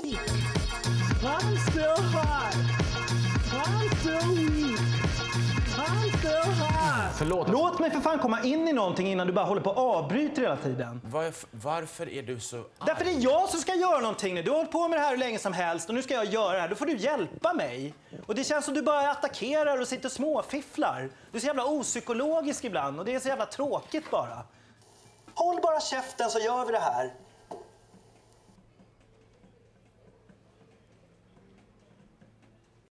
I'm still hot. I'm still weak. I'm still hot. Förlåt. Låt mig för fan komma in i någonting innan du bara håller på och avbryter hela tiden. Varför är du så arg? Därför det är jag som ska göra någonting nu. Du har hållit på med det här hur länge som helst och nu ska jag göra det här. Då får du hjälpa mig. Och det känns som du bara attackerar och sitter och småfifflar. Du är så jävla opsykologisk ibland och det är så jävla tråkigt bara. Håll bara käften så gör vi det här.